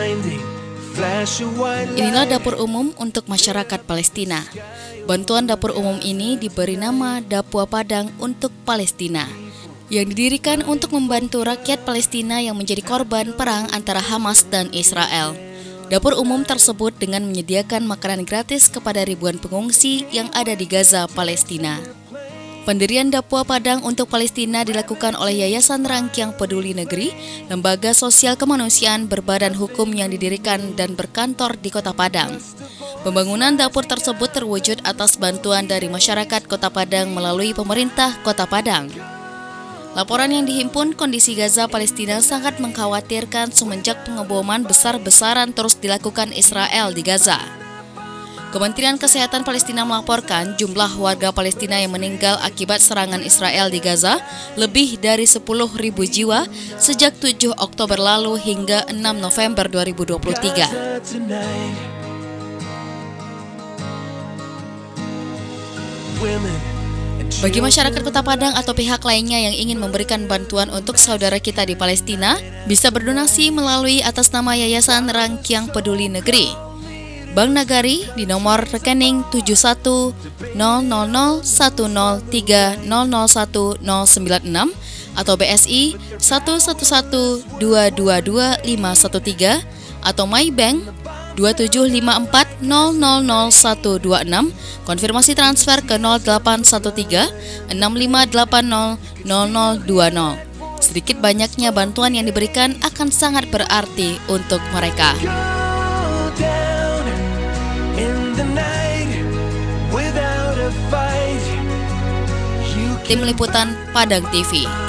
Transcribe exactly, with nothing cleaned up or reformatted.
Inilah dapur umum untuk masyarakat Palestina. Bantuan dapur umum ini diberi nama Dapua Padang untuk Palestina, yang didirikan untuk membantu rakyat Palestina yang menjadi korban perang antara Hamas dan Israel. Dapur umum tersebut dengan menyediakan makanan gratis kepada ribuan pengungsi yang ada di Gaza, Palestina. Pendirian Dapua Padang untuk Palestina dilakukan oleh Yayasan Rangkiang Peduli Negeri, lembaga sosial kemanusiaan berbadan hukum yang didirikan dan berkantor di Kota Padang. Pembangunan dapur tersebut terwujud atas bantuan dari masyarakat Kota Padang melalui pemerintah Kota Padang. Laporan yang dihimpun kondisi Gaza, Palestina sangat mengkhawatirkan semenjak pengeboman besar-besaran terus dilakukan Israel di Gaza. Kementerian Kesehatan Palestina melaporkan jumlah warga Palestina yang meninggal akibat serangan Israel di Gaza lebih dari sepuluh ribu jiwa sejak tujuh Oktober lalu hingga enam November dua ribu dua puluh tiga. Bagi masyarakat Kota Padang atau pihak lainnya yang ingin memberikan bantuan untuk saudara kita di Palestina, bisa berdonasi melalui atas nama Yayasan Rangkiang Peduli Negeri. Bank Nagari di nomor rekening tujuh satu nol nol nol satu nol tiga nol nol satu nol sembilan enam atau B S I satu satu satu dua dua dua lima satu tiga atau MyBank dua tujuh lima empat nol nol nol satu dua enam, konfirmasi transfer ke nol delapan satu tiga enam lima delapan nol nol nol dua nol. Sedikit banyaknya bantuan yang diberikan akan sangat berarti untuk mereka. Tim Liputan Padang T V.